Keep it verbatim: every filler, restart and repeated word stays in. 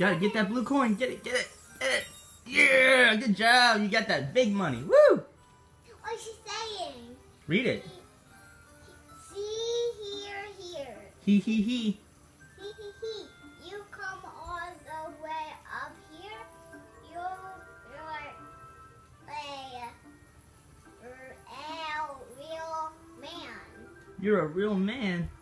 Gotta get that blue coin. Get it, get it, get it. Yeah, good job. You got that big money. Woo! What's she saying? Read it. See, here, here. He, he, he. He, he, he. You come all the way up here. You're, you're a, a real man. You're a real man.